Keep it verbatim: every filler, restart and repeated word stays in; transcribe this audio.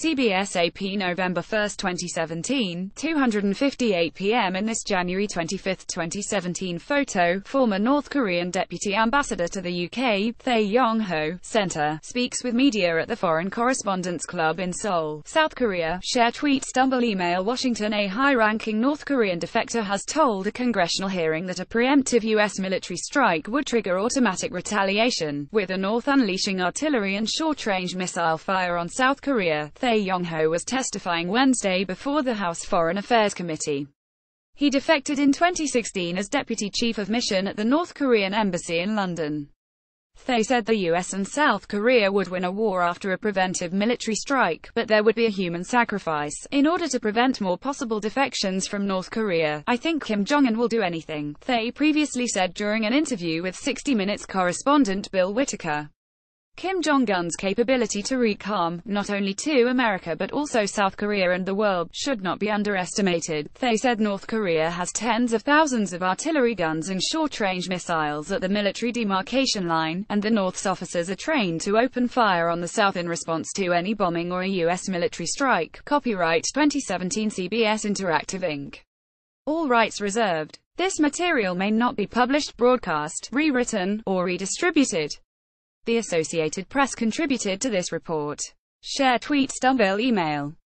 C B S A P November first twenty seventeen, two fifty-eight p m In this January twenty-fifth twenty seventeen photo, former North Korean Deputy Ambassador to the U K, Tae Yong-ho, Center, speaks with media at the Foreign Correspondents' Club in Seoul, South Korea. Share tweet stumble email Washington. A high-ranking North Korean defector has told a congressional hearing that a preemptive U S military strike would trigger automatic retaliation, with the North unleashing artillery and short-range missile fire on South Korea. Tae Yong-ho was testifying Wednesday before the House Foreign Affairs Committee. He defected in twenty sixteen as Deputy Chief of Mission at the North Korean Embassy in London. Tae said the U S and South Korea would win a war after a preventive military strike, but there would be a human sacrifice. In order to prevent more possible defections from North Korea, I think Kim Jong-un will do anything, Tae previously said during an interview with sixty minutes correspondent Bill Whitaker. Kim Jong-un's capability to wreak harm, not only to America but also South Korea and the world, should not be underestimated. Tae said North Korea has tens of thousands of artillery guns and short-range missiles at the military demarcation line, and the North's officers are trained to open fire on the South in response to any bombing or a U S military strike. Copyright twenty seventeen C B S Interactive Incorporated. All rights reserved. This material may not be published, broadcast, rewritten, or redistributed. The Associated Press contributed to this report. Share tweet stumble email